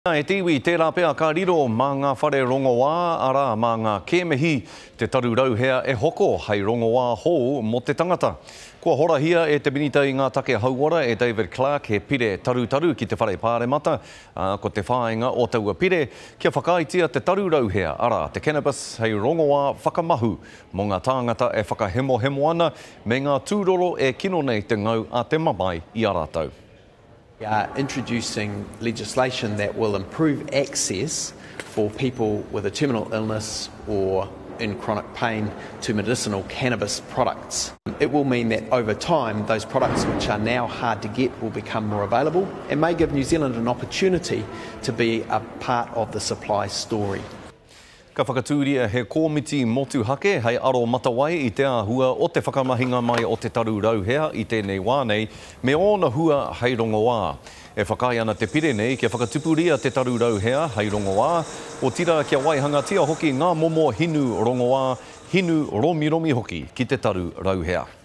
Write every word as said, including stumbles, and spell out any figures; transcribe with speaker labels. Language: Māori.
Speaker 1: E tiwi tērā pēr ka riro mā ngā whare rongoā ara mā ngā kēmehi te taru rauhea e hoko hei rongoā hou mo te tangata. Kua hora hia e te minita i ngā take hauora e David Clark he pire taru taru ki te whare pāremata uh, ko te whāinga o taua pire kia whakaitia te taru rauhea ara te Cannabis hei rongoā whakamahu mo ngā tāngata e whakahemo hemo ana me ngā tūroro e kino nei te ngau a te mamai i a rātou.
Speaker 2: We are introducing legislation that will improve access for people with a terminal illness or in chronic pain to medicinal cannabis products. It will mean that over time those products which are now hard to get will become more available and may give New Zealand an opportunity to be a part of the supply story.
Speaker 1: Ka whakatūria he kōmiti motu hake hei aro matawai i te āhua o te whakamahinga mai o te taru rauhea i tēnei wānei me ōna hua hei rongoā. E whakai ana te pire nei kia whakatupuria te taru rauhea hei rongoā o tira kia waihangatia hoki ngā momo hinu rongoā, hinu romi romi hoki ki te taru rauhea.